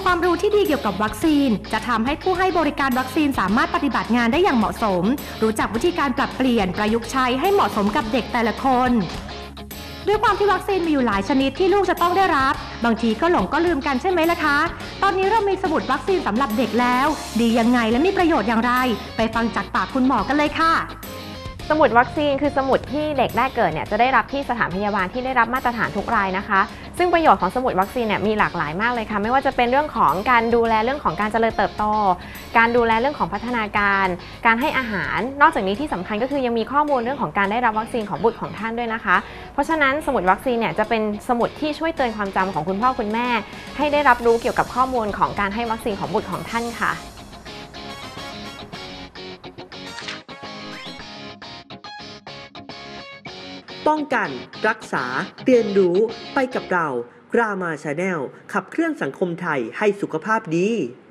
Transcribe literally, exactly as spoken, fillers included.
ความรู้ที่ดีเกี่ยวกับวัคซีนจะทำให้ผู้ให้บริการวัคซีนสามารถปฏิบัติงานได้อย่างเหมาะสมรู้จักวิธีการปรับเปลี่ยนประยุกต์ใช้ให้เหมาะสมกับเด็กแต่ละคนด้วยความที่วัคซีนมีอยู่หลายชนิดที่ลูกจะต้องได้รับบางทีก็หลงก็ลืมกันใช่ไหมล่ะคะตอนนี้เรามีสมุดวัคซีนสำหรับเด็กแล้วดียังไงและมีประโยชน์อย่างไรไปฟังจากปากคุณหมอกันเลยค่ะสมุดวัคซีนคือสมุดที่เด็กแรกเกิดเนี่ยจะได้รับที่สถานพยาบาลที่ได้รับมาตรฐานทุกรายนะคะซึ่งประโยชน์ของสมุดวัคซีนเนี่ยมีหลากหลายมากเลยค่ะไม่ว่าจะเป็นเรื่องของการดูแลเรื่องของการเจริญเติบโตการดูแลเรื่องของพัฒนาการการให้อาหารนอกจากนี้ที่สำคัญก็คือยังมีข้อมูลเรื่องของการได้รับวัคซีนของบุตรของท่านด้วยนะคะเพราะฉะนั้นสมุดวัคซีนเนี่ยจะเป็นสมุดที่ช่วยเตือนความจำของคุณพ่อคุณแม่ให้ได้รับรู้เกี่ยวกับข้อมูลของการให้วัคซีนของบุตรของท่านค่ะป้องกันรักษาเรียนรู้ไปกับเรารามาชาแนลขับเคลื่อนสังคมไทยให้สุขภาพดี